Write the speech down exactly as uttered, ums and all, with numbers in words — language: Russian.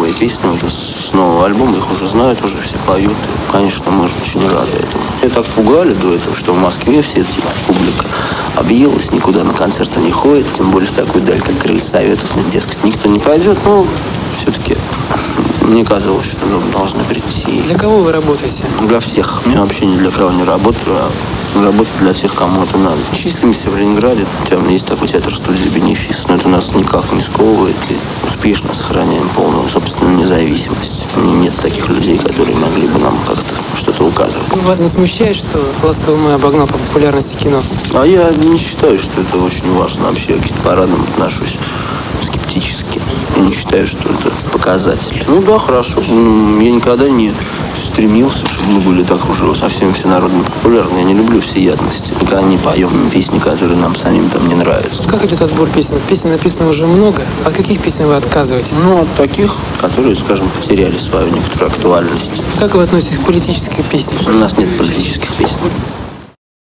новые песни вот с нового альбома, их уже знают, уже все поют. И, конечно, мы очень рады этому. Меня так пугали до этого, что в Москве все эти публика объелась, никуда на концерты не ходит, тем более в такую даль, как Крылья Советов, дескать, никто не пойдет, но все-таки мне казалось, что мы должны прийти. Для кого вы работаете? Для всех. Я вообще ни для кого не работаю, а работаю для всех, кому это надо. Числимся в Ленинграде, там есть такой театр-студия «Бенефис», но это нас никак не сковывает, и успешно сохраняем полную собственную независимость. Нет таких людей, которые могли бы нам как-то что-то указывать. Вас не смущает, что «Ласковый май» обогнал по популярности кино? А я не считаю, что это очень важно. Вообще я к хит-парадам отношусь скептически. Я не считаю, что это показатель. Ну да, хорошо. Я никогда не стремился, чтобы мы были так уже совсем всенародно популярны. Я не люблю всеядности. Никогда не поем песни, которые нам самим там не нравятся. Как идет отбор песен? Песен написано уже много. От каких песен вы отказываетесь? Ну, от таких, которые, скажем, потеряли свою некоторую актуальность. Как вы относитесь к политической песне? У нас нет политических песен.